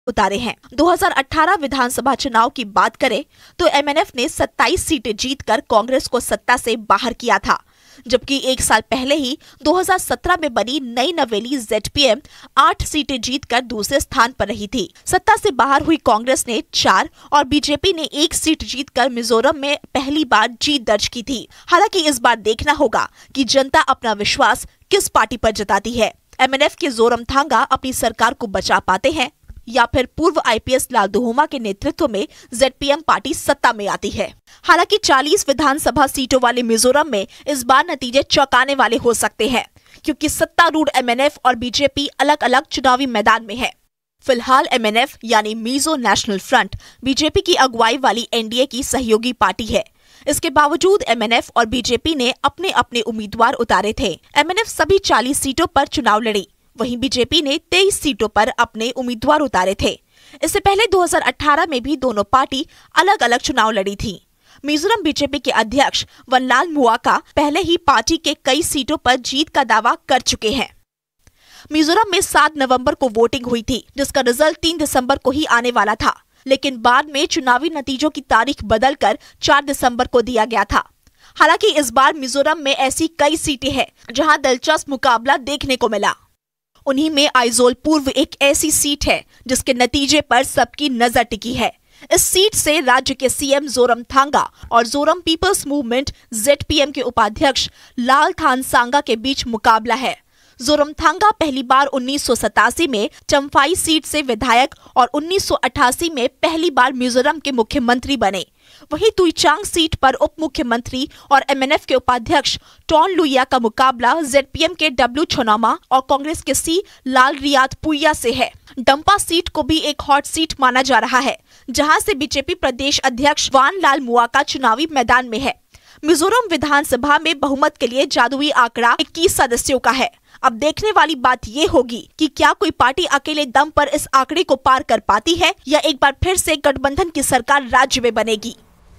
उतारे हैं। 2018 विधानसभा चुनाव की बात करें तो एमएनएफ ने 27 सीटें जीतकर कांग्रेस को सत्ता से बाहर किया था, जबकि एक साल पहले ही 2017 में बनी नई नवेली जेडपीएम 8 सीटें जीतकर दूसरे स्थान पर रही थी। सत्ता से बाहर हुई कांग्रेस ने 4 और बीजेपी ने 1 सीट जीतकर मिजोरम में पहली बार जीत दर्ज की थी। हालांकि इस बार देखना होगा कि जनता अपना विश्वास किस पार्टी पर जताती है। एमएनएफ के जोरमथांगा अपनी सरकार को बचा पाते हैं या फिर पूर्व आईपीएस लाल दुहोमा के नेतृत्व में जेडपीएम पार्टी सत्ता में आती है। हालांकि 40 विधानसभा सीटों वाले मिजोरम में इस बार नतीजे चौंकाने वाले हो सकते हैं, क्योंकि सत्तारूढ़ एमएनएफ और बीजेपी अलग अलग चुनावी मैदान में है। फिलहाल एमएनएफ यानी मिजो नेशनल फ्रंट बीजेपी की अगुवाई वाली एनडीए की सहयोगी पार्टी है। इसके बावजूद एमएनएफ और बीजेपी ने अपने अपने उम्मीदवार उतारे थे। एमएनएफ सभी 40 सीटों पर चुनाव लड़ी, वहीं बीजेपी ने 23 सीटों पर अपने उम्मीदवार उतारे थे। इससे पहले 2018 में भी दोनों पार्टी अलग अलग चुनाव लड़ी थी। मिजोरम बीजेपी के अध्यक्ष वनलाल मुआका पहले ही पार्टी के कई सीटों पर जीत का दावा कर चुके हैं। मिजोरम में 7 नवंबर को वोटिंग हुई थी, जिसका रिजल्ट 3 दिसंबर को ही आने वाला था, लेकिन बाद में चुनावी नतीजों की तारीख बदलकर 4 दिसंबर को दिया गया था। हालांकि इस बार मिजोरम में ऐसी कई सीटें हैं जहां दिलचस्प मुकाबला देखने को मिला। उन्हीं में आइजोल पूर्व एक ऐसी सीट है जिसके नतीजे पर सबकी नजर टिकी है। इस सीट से राज्य के सीएम जोरमथांगा और जोरम पीपल्स मूवमेंट जेडपीएम के उपाध्यक्ष लालथानसांगा के बीच मुकाबला है। जोरमथांगा पहली बार 1987 में चम्फाई सीट से विधायक और 1988 में पहली बार मिजोरम के मुख्यमंत्री बने। वहीं तुइचांग सीट पर उप मुख्यमंत्री और एमएनएफ के उपाध्यक्ष टॉन लुइया का मुकाबला जेडपीएम के डब्ल्यू छोनामा और कांग्रेस के सी लाल रियात पुइया से है। डंपा सीट को भी एक हॉट सीट माना जा रहा है, जहां से बीजेपी प्रदेश अध्यक्ष वानलाल मुआका चुनावी मैदान में है। मिजोरम विधानसभा में बहुमत के लिए जादुई आंकड़ा 21 सदस्यों का है। अब देखने वाली बात ये होगी कि क्या कोई पार्टी अकेले दम पर इस आंकड़े को पार कर पाती है या एक बार फिर से गठबंधन की सरकार राज्य में बनेगी।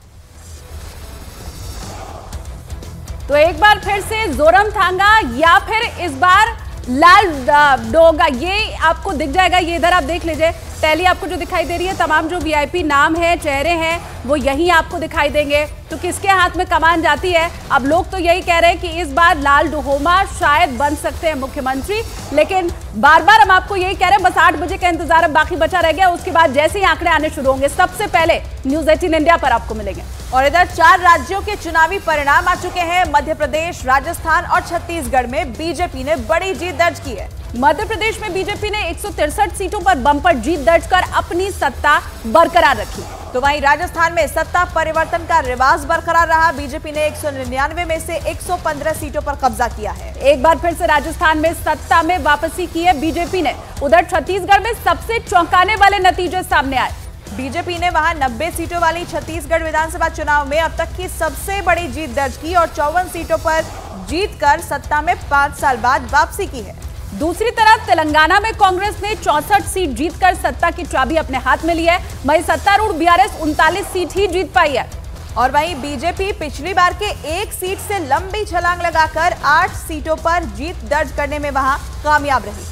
तो एक बार फिर से जोरमथांगा या फिर इस बार लाल डोगा, ये आपको दिख जाएगा। ये इधर आप देख लीजिए, टैली आपको जो दिखाई दे रही है, तमाम जो वीआईपी नाम है, चेहरे हैं, वो यहीं आपको दिखाई देंगे। तो किसके हाथ में कमान जाती है? अब लोग तो यही कह रहे हैं कि इस बार लाल दुहोमा शायद बन सकते हैं मुख्यमंत्री, लेकिन बार बार हम आपको यही कह रहे हैं, बस 8 बजे का इंतजार अब बाकी बचा रह गया। उसके बाद जैसे ही आंकड़े आने शुरू होंगे, सबसे पहले न्यूज 18 इंडिया पर आपको मिलेंगे। और इधर 4 राज्यों के चुनावी परिणाम आ चुके हैं। मध्य प्रदेश, राजस्थान और छत्तीसगढ़ में बीजेपी ने बड़ी जीत दर्ज की है। मध्य प्रदेश में बीजेपी ने 163 सीटों पर बम्पर जीत दर्ज कर अपनी सत्ता बरकरार रखी। तो वहीं राजस्थान में सत्ता परिवर्तन का रिवाज बरकरार रहा। बीजेपी ने 199 में से 115 सीटों पर कब्जा किया है। एक बार फिर से राजस्थान में सत्ता में वापसी की है बीजेपी ने। उधर छत्तीसगढ़ में सबसे चौंकाने वाले नतीजे सामने आए। बीजेपी ने वहां 90 सीटों वाली छत्तीसगढ़ विधानसभा चुनाव में अब तक की सबसे बड़ी जीत दर्ज की और 54 सीटों पर जीतकर सत्ता में 5 साल बाद वापसी की है। दूसरी तरफ तेलंगाना में कांग्रेस ने 64 सीट जीतकर सत्ता की चाबी अपने हाथ में ली है। वहीं सत्तारूढ़ बीआरएस 39 सीट ही जीत पाई है। और वहीं बीजेपी पिछली बार के 1 सीट से लंबी छलांग लगाकर 8 सीटों पर जीत दर्ज करने में वहां कामयाब रही।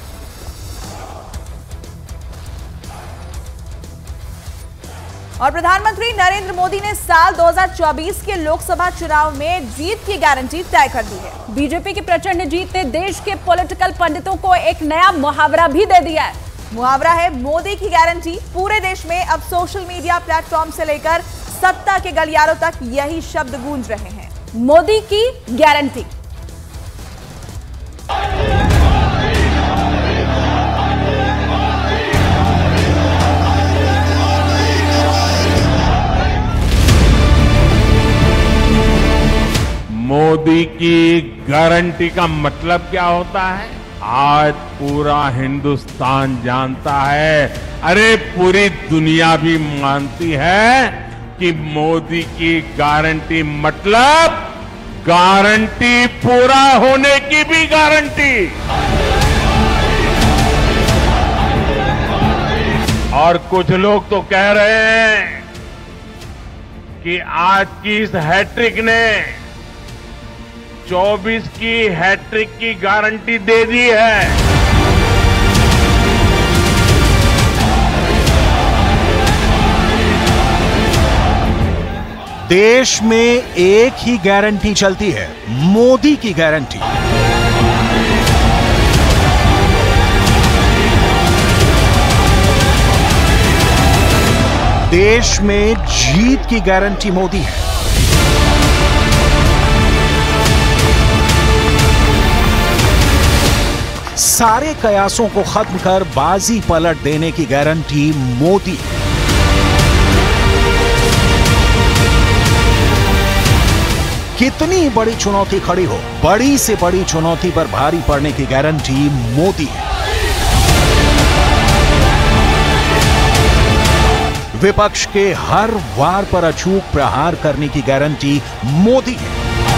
और प्रधानमंत्री नरेंद्र मोदी ने साल 2024 के लोकसभा चुनाव में जीत की गारंटी तय कर दी है। बीजेपी की प्रचंड जीत ने देश के पॉलिटिकल पंडितों को एक नया मुहावरा भी दे दिया है। मुहावरा है मोदी की गारंटी। पूरे देश में अब सोशल मीडिया प्लेटफॉर्म से लेकर सत्ता के गलियारों तक यही शब्द गूंज रहे हैं, मोदी की गारंटी। मोदी की गारंटी का मतलब क्या होता है? आज पूरा हिंदुस्तान जानता है, अरे पूरी दुनिया भी मानती है कि मोदी की गारंटी मतलब गारंटी पूरा होने की भी गारंटी। और कुछ लोग तो कह रहे हैं कि आज की इस हैट्रिक ने 24 की हैट्रिक की गारंटी दे दी है। देश में एक ही गारंटी चलती है, मोदी की गारंटी। देश में जीत की गारंटी मोदी है। सारे कयासों को खत्म कर बाजी पलट देने की गारंटी मोदी है। कितनी बड़ी चुनौती खड़ी हो, बड़ी से बड़ी चुनौती पर भारी पड़ने की गारंटी मोदी है। विपक्ष के हर वार पर अचूक प्रहार करने की गारंटी मोदी है।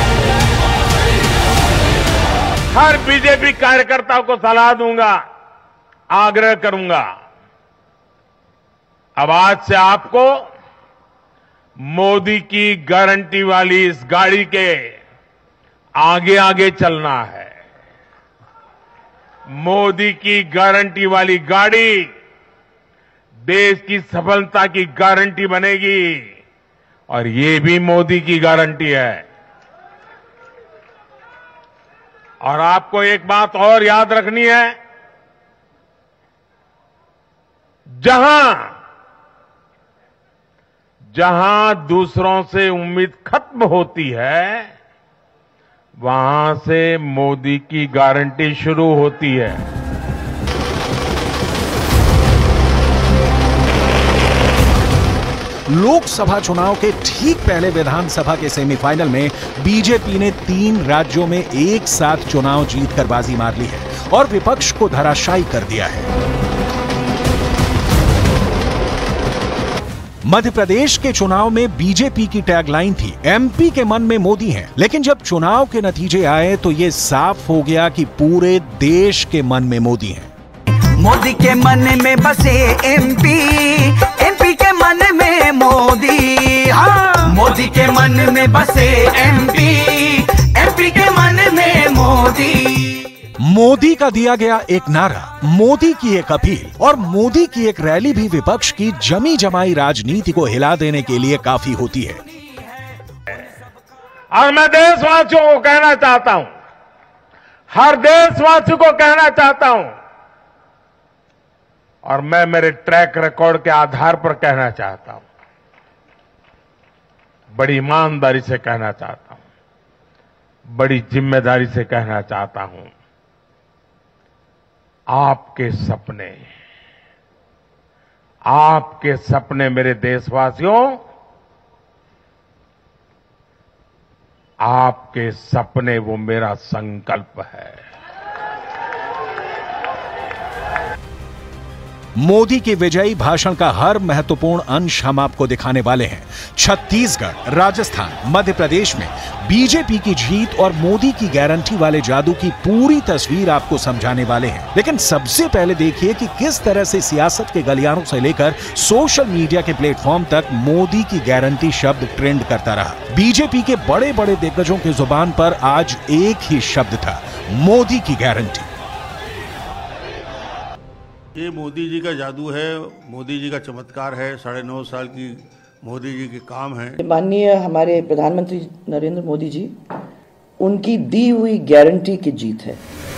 हर बीजेपी कार्यकर्ता को सलाह दूंगा, आग्रह करूंगा, अब आज से आपको मोदी की गारंटी वाली इस गाड़ी के आगे आगे चलना है। मोदी की गारंटी वाली गाड़ी देश की सफलता की गारंटी बनेगी और ये भी मोदी की गारंटी है। और आपको एक बात और याद रखनी है, जहां दूसरों से उम्मीद खत्म होती है, वहां से मोदी की गारंटी शुरू होती है। लोकसभा चुनाव के ठीक पहले विधानसभा के सेमीफाइनल में बीजेपी ने 3 राज्यों में एक साथ चुनाव जीतकर बाजी मार ली है और विपक्ष को धराशायी कर दिया है। मध्य प्रदेश के चुनाव में बीजेपी की टैगलाइन थी, एमपी के मन में मोदी हैं, लेकिन जब चुनाव के नतीजे आए तो ये साफ हो गया कि पूरे देश के मन में मोदी हैं। मोदी के मन में बसे एमपी, एमपी के मन में मोदी। हाँ, मोदी के मन में बसे एमपी, एमपी के मन में मोदी। मोदी का दिया गया एक नारा, मोदी की एक अपील और मोदी की एक रैली भी विपक्ष की जमी जमाई राजनीति को हिला देने के लिए काफी होती है। और मैं देशवासियों को कहना चाहता हूं, हर देशवासी को कहना चाहता हूं, और मैं मेरे ट्रैक रिकॉर्ड के आधार पर कहना चाहता हूं, बड़ी ईमानदारी से कहना चाहता हूं, बड़ी जिम्मेदारी से कहना चाहता हूं, आपके सपने मेरे देशवासियों, आपके सपने वो मेरा संकल्प है। मोदी के विजयी भाषण का हर महत्वपूर्ण अंश हम आपको दिखाने वाले हैं। छत्तीसगढ़, राजस्थान, मध्य प्रदेश में बीजेपी की जीत और मोदी की गारंटी वाले जादू की पूरी तस्वीर आपको समझाने वाले हैं। लेकिन सबसे पहले देखिए कि किस तरह से सियासत के गलियारों से लेकर सोशल मीडिया के प्लेटफॉर्म तक मोदी की गारंटी शब्द ट्रेंड करता रहा। बीजेपी के बड़े बड़े दिग्गजों की जुबान पर आज एक ही शब्द था, मोदी की गारंटी। ये मोदी जी का जादू है, मोदी जी का चमत्कार है, 9.5 साल की मोदी जी के काम है। माननीय हमारे प्रधानमंत्री नरेंद्र मोदी जी, उनकी दी हुई गारंटी की जीत है।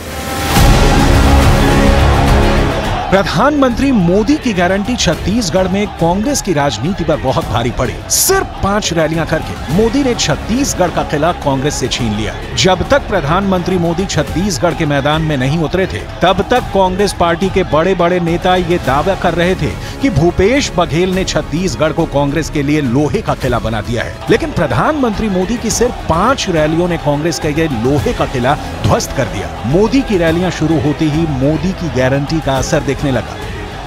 प्रधानमंत्री मोदी की गारंटी छत्तीसगढ़ में कांग्रेस की राजनीति पर बहुत भारी पड़ी। सिर्फ 5 रैलियां करके मोदी ने छत्तीसगढ़ का किला कांग्रेस से छीन लिया। जब तक प्रधानमंत्री मोदी छत्तीसगढ़ के मैदान में नहीं उतरे थे, तब तक कांग्रेस पार्टी के बड़े बड़े नेता ये दावा कर रहे थे कि भूपेश बघेल ने छत्तीसगढ़ को कांग्रेस के लिए लोहे का किला बना दिया है। लेकिन प्रधानमंत्री मोदी की सिर्फ 5 रैलियों ने कांग्रेस का ये लोहे का किला ध्वस्त कर दिया। मोदी की रैलियां शुरू होते ही मोदी की गारंटी का असर दिखने लगा।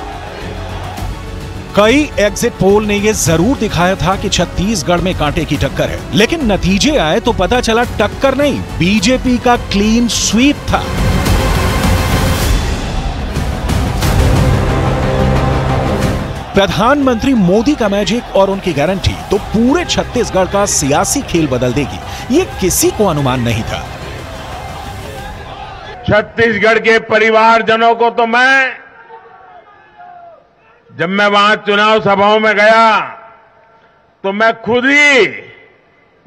कई एग्जिट पोल ने यह जरूर दिखाया था कि छत्तीसगढ़ में कांटे की टक्कर है, लेकिन नतीजे आए तो पता चला टक्कर नहीं, बीजेपी का क्लीन स्वीप था। प्रधानमंत्री मोदी का मैजिक और उनकी गारंटी तो पूरे छत्तीसगढ़ का सियासी खेल बदल देगी, ये किसी को अनुमान नहीं था। छत्तीसगढ़ के परिवारजनों को तो जब मैं वहां चुनाव सभाओं में गया तो मैं खुद ही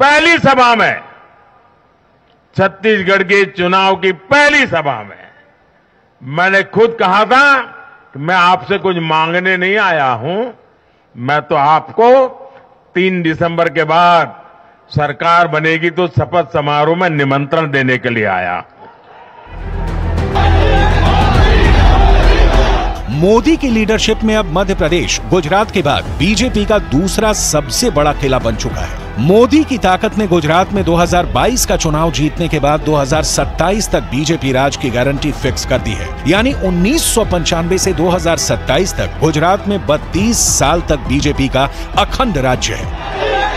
पहली सभा में, छत्तीसगढ़ के चुनाव की पहली सभा में मैंने खुद कहा था कि मैं आपसे कुछ मांगने नहीं आया हूं, मैं तो आपको 3 दिसंबर के बाद सरकार बनेगी तो शपथ समारोह में निमंत्रण देने के लिए आया। मोदी की लीडरशिप में अब मध्य प्रदेश गुजरात के बाद बीजेपी का दूसरा सबसे बड़ा किला बन चुका है। मोदी की ताकत ने गुजरात में 2022 का चुनाव जीतने के बाद 2027 तक बीजेपी राज की गारंटी फिक्स कर दी है। यानी 1995 से 2027 तक गुजरात में 32 साल तक बीजेपी का अखंड राज्य है।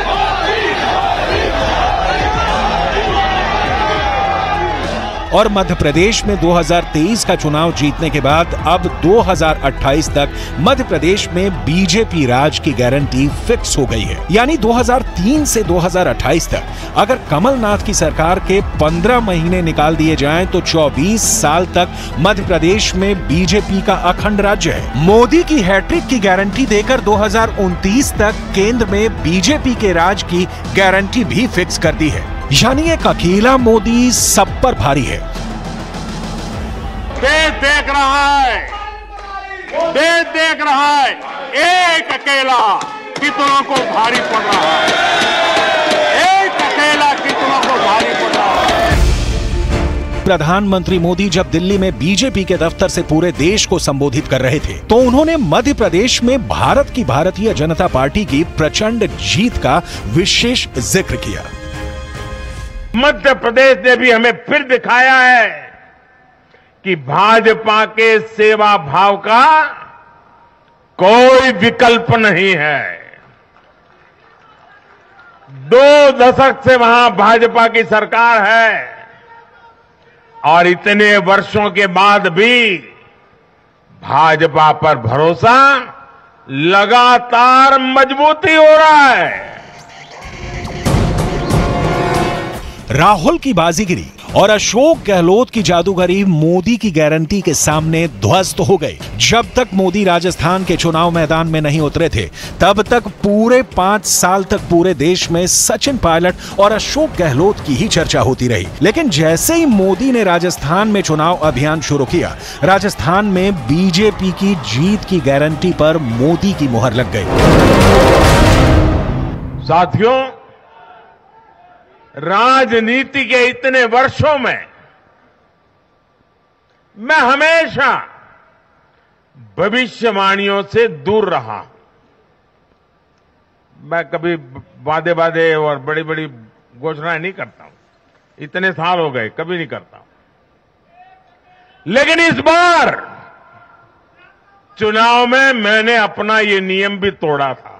और मध्य प्रदेश में 2023 का चुनाव जीतने के बाद अब 2028 तक मध्य प्रदेश में बीजेपी राज की गारंटी फिक्स हो गई है। यानी 2003 से 2028 तक अगर कमलनाथ की सरकार के 15 महीने निकाल दिए जाएं तो 24 साल तक मध्य प्रदेश में बीजेपी का अखंड राज्य है। मोदी की हैट्रिक की गारंटी देकर 2029 तक केंद्र में बीजेपी के राज की गारंटी भी फिक्स कर दी है। यानी एक अकेला मोदी सब पर भारी है। देश देख रहा है, देश देख रहा है, एक अकेला कितनों को भारी पड़ रहा है, एक अकेला कितनों को भारी पड़ रहा है। प्रधानमंत्री मोदी जब दिल्ली में बीजेपी के दफ्तर से पूरे देश को संबोधित कर रहे थे तो उन्होंने मध्य प्रदेश में भारत की भारतीय जनता पार्टी की प्रचंड जीत का विशेष जिक्र किया। मध्य प्रदेश ने भी हमें फिर दिखाया है कि भाजपा के सेवा भाव का कोई विकल्प नहीं है। 2 दशक से वहां भाजपा की सरकार है और इतने वर्षों के बाद भी भाजपा पर भरोसा लगातार मजबूती हो रहा है। राहुल की बाजीगिरी और अशोक गहलोत की जादूगरी मोदी की गारंटी के सामने ध्वस्त हो गई। जब तक मोदी राजस्थान के चुनाव मैदान में नहीं उतरे थे तब तक पूरे 5 साल तक पूरे देश में सचिन पायलट और अशोक गहलोत की ही चर्चा होती रही। लेकिन जैसे ही मोदी ने राजस्थान में चुनाव अभियान शुरू किया, राजस्थान में बीजेपी की जीत की गारंटी पर मोदी की मुहर लग गई। साथियों, राजनीति के इतने वर्षों में मैं हमेशा भविष्यवाणियों से दूर रहा। मैं कभी वादे और बड़ी बड़ी घोषणाएं नहीं करता हूं। इतने साल हो गए, कभी नहीं करता। लेकिन इस बार चुनाव में मैंने अपना ये नियम भी तोड़ा था।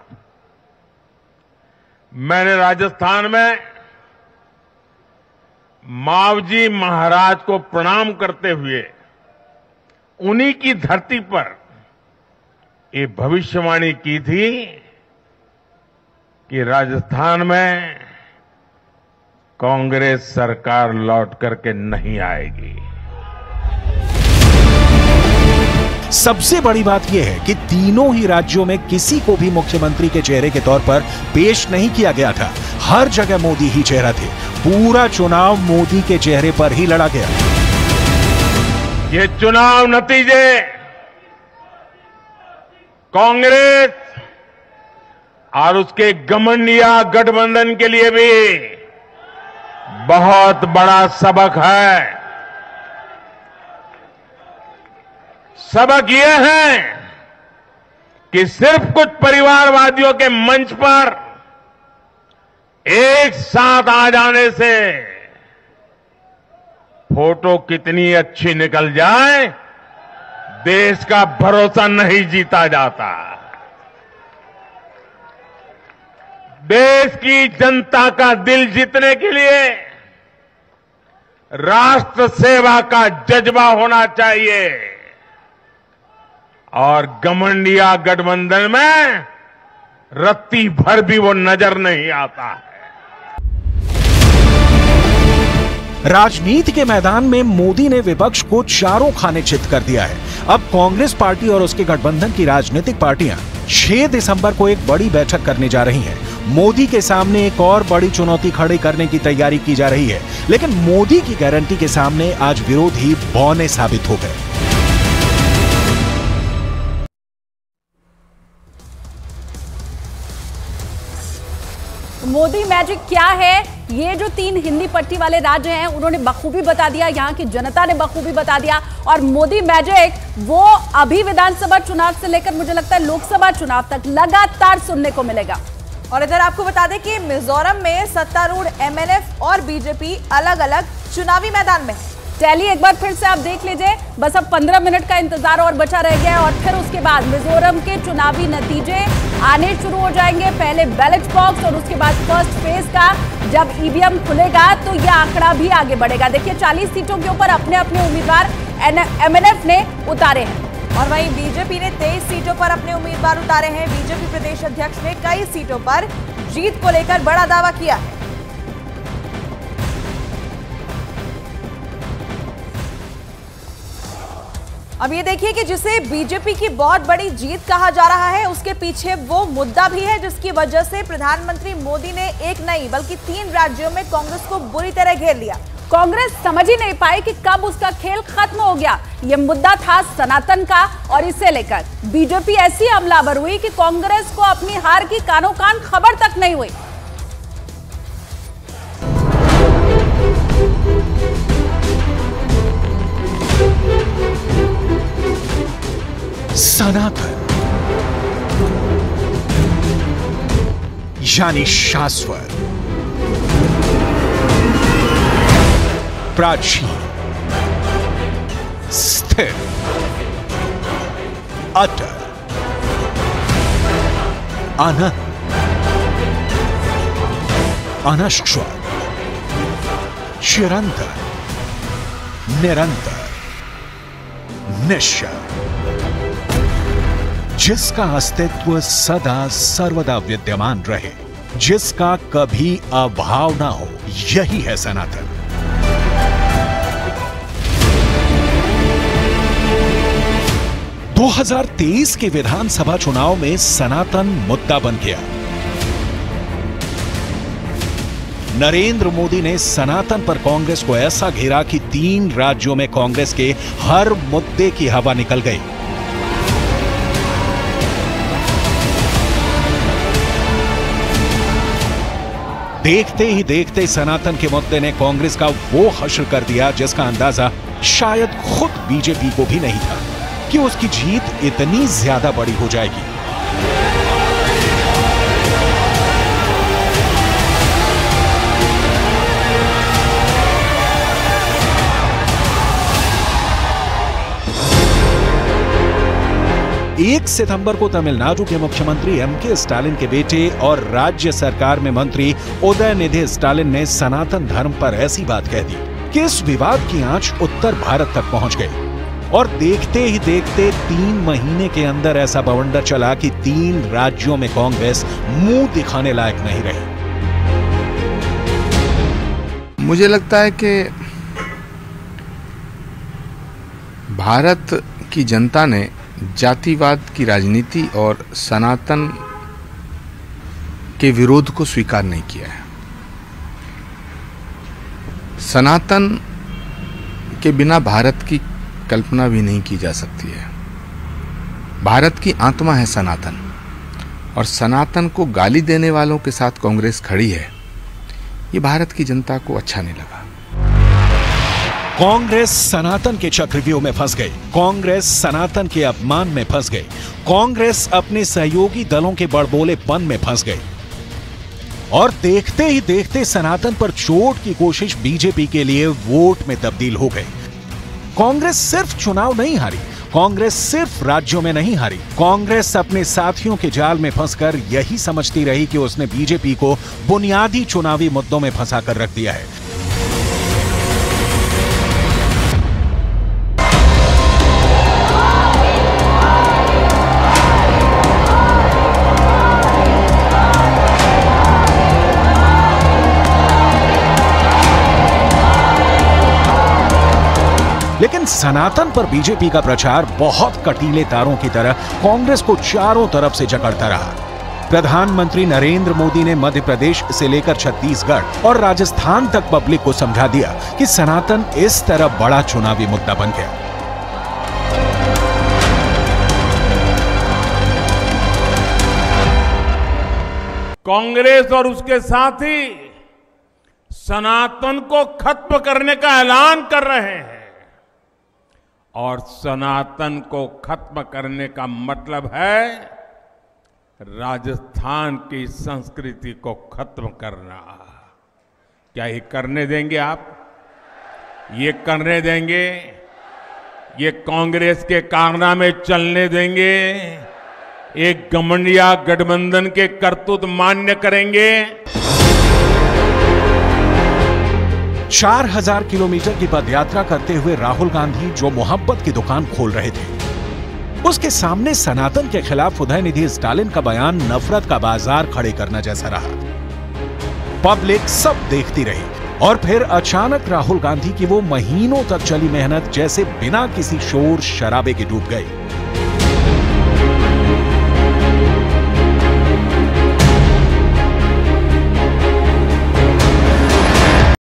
मैंने राजस्थान में मावजी महाराज को प्रणाम करते हुए उन्हीं की धरती पर ये भविष्यवाणी की थी कि राजस्थान में कांग्रेस सरकार लौट करके नहीं आएगी। सबसे बड़ी बात यह है कि तीनों ही राज्यों में किसी को भी मुख्यमंत्री के चेहरे के तौर पर पेश नहीं किया गया था। हर जगह मोदी ही चेहरा थे। पूरा चुनाव मोदी के चेहरे पर ही लड़ा गया। ये चुनाव नतीजे कांग्रेस और उसके घमंडिया गठबंधन के लिए भी बहुत बड़ा सबक है। सबक ये है कि सिर्फ कुछ परिवारवादियों के मंच पर एक साथ आ जाने से फोटो कितनी अच्छी निकल जाए, देश का भरोसा नहीं जीता जाता। देश की जनता का दिल जीतने के लिए राष्ट्र सेवा का जज्बा होना चाहिए और घमंडिया गठबंधन में रत्ती भर भी वो नजर नहीं आता है। राजनीति के मैदान में मोदी ने विपक्ष को चारों खाने चित कर दिया है। अब कांग्रेस पार्टी और उसके गठबंधन की राजनीतिक पार्टियां 6 दिसंबर को एक बड़ी बैठक करने जा रही हैं। मोदी के सामने एक और बड़ी चुनौती खड़ी करने की तैयारी की जा रही है, लेकिन मोदी की गारंटी के सामने आज विरोधी बौने साबित हो गए। मोदी मैजिक क्या है, ये जो 3 हिंदी पट्टी वाले राज्य हैं उन्होंने बखूबी बता दिया, यहाँ की जनता ने बखूबी बता दिया। और मोदी मैजिक वो अभी विधानसभा चुनाव से लेकर मुझे लगता है लोकसभा चुनाव तक लगातार सुनने को मिलेगा। और इधर आपको बता दें कि मिजोरम में सत्तारूढ़ एमएनएफ और बीजेपी अलग अलग चुनावी मैदान में है। टैली एक बार फिर से आप देख लीजिए, बस अब 15 मिनट का इंतजार और बचा रह गया है और फिर उसके बाद मिजोरम के चुनावी नतीजे आने शुरू हो जाएंगे। पहले बैलेट बॉक्स और उसके बाद फर्स्ट फेज का जब ईवीएम खुलेगा तो यह आंकड़ा भी आगे बढ़ेगा। देखिए 40 सीटों के ऊपर अपने अपने उम्मीदवार एमएनएफ ने उतारे हैं और वहीं बीजेपी ने 23 सीटों पर अपने उम्मीदवार उतारे हैं। बीजेपी प्रदेश अध्यक्ष ने कई सीटों पर जीत को लेकर बड़ा दावा किया है। अब ये देखिए कि जिसे बीजेपी की बहुत बड़ी जीत कहा जा रहा है, उसके पीछे वो मुद्दा भी है जिसकी वजह से प्रधानमंत्री मोदी ने एक नहीं बल्कि 3 राज्यों में कांग्रेस को बुरी तरह घेर लिया। कांग्रेस समझ ही नहीं पाई कि कब उसका खेल खत्म हो गया। ये मुद्दा था सनातन का और इसे लेकर बीजेपी ऐसी हमलावर हुई कि कांग्रेस को अपनी हार की कानो कान खबर तक नहीं हुई। सनातन यानी शाश्वत, प्राचीन, स्थिर, अटल, अनंत, अनश्वर, चिरंतन, निरंतर, निश्चल, जिसका अस्तित्व सदा सर्वदा विद्यमान रहे, जिसका कभी अभाव ना हो, यही है सनातन। – 2023 के विधानसभा चुनाव में सनातन मुद्दा बन गया। नरेंद्र मोदी ने सनातन पर कांग्रेस को ऐसा घेरा कि 3 राज्यों में कांग्रेस के हर मुद्दे की हवा निकल गई। देखते ही देखते सनातन के मुद्दे ने कांग्रेस का वो हश्र कर दिया जिसका अंदाजा शायद खुद बीजेपी को भी नहीं था कि उसकी जीत इतनी ज्यादा बड़ी हो जाएगी। एक सितंबर को तमिलनाडु के मुख्यमंत्री एमके स्टालिन के बेटे और राज्य सरकार में मंत्री उदयनिधि स्टालिन ने सनातन धर्म पर ऐसी बात कह दी कि इस विवाद की आंच उत्तर भारत तक पहुंच गई और देखते ही देखते 3 महीने के अंदर ऐसा बवंडर चला कि 3 राज्यों में कांग्रेस मुंह दिखाने लायक नहीं रही। मुझे लगता है कि भारत की जनता ने जातिवाद की राजनीति और सनातन के विरोध को स्वीकार नहीं किया है। सनातन के बिना भारत की कल्पना भी नहीं की जा सकती है। भारत की आत्मा है सनातन और सनातन को गाली देने वालों के साथ कांग्रेस खड़ी है। ये भारत की जनता को अच्छा नहीं लगा। कांग्रेस सनातन के चक्रव्यूह में फंस गई। कांग्रेस सनातन के अपमान में फंस गई। कांग्रेस अपने सहयोगी दलों के बड़बोलेपन में फंस गई और देखते ही देखते सनातन पर चोट की कोशिश बीजेपी के लिए वोट में तब्दील हो गई। कांग्रेस सिर्फ चुनाव नहीं हारी, कांग्रेस सिर्फ राज्यों में नहीं हारी, कांग्रेस अपने साथियों के जाल में फंसकर यही समझती रही कि उसने बीजेपी को बुनियादी चुनावी मुद्दों में फंसा कर रख दिया है। लेकिन सनातन पर बीजेपी का प्रचार बहुत कटीले तारों की तरह कांग्रेस को चारों तरफ से जकड़ता रहा। प्रधानमंत्री नरेंद्र मोदी ने मध्य प्रदेश से लेकर छत्तीसगढ़ और राजस्थान तक पब्लिक को समझा दिया कि सनातन इस तरह बड़ा चुनावी मुद्दा बन गया। कांग्रेस और उसके साथी सनातन को खत्म करने का ऐलान कर रहे हैं और सनातन को खत्म करने का मतलब है राजस्थान की संस्कृति को खत्म करना। क्या ये करने देंगे आप? ये करने देंगे? ये कांग्रेस के कारनामे चलने देंगे? एक घमंडिया गठबंधन के करतूत मान्य करेंगे? 4000 किलोमीटर की पदयात्रा करते हुए राहुल गांधी जो मोहब्बत की दुकान खोल रहे थे, उसके सामने सनातन के खिलाफ उदयनिधि स्टालिन का बयान नफरत का बाजार खड़े करना जैसा रहा। पब्लिक सब देखती रही और फिर अचानक राहुल गांधी की वो महीनों तक चली मेहनत जैसे बिना किसी शोर शराबे के डूब गई।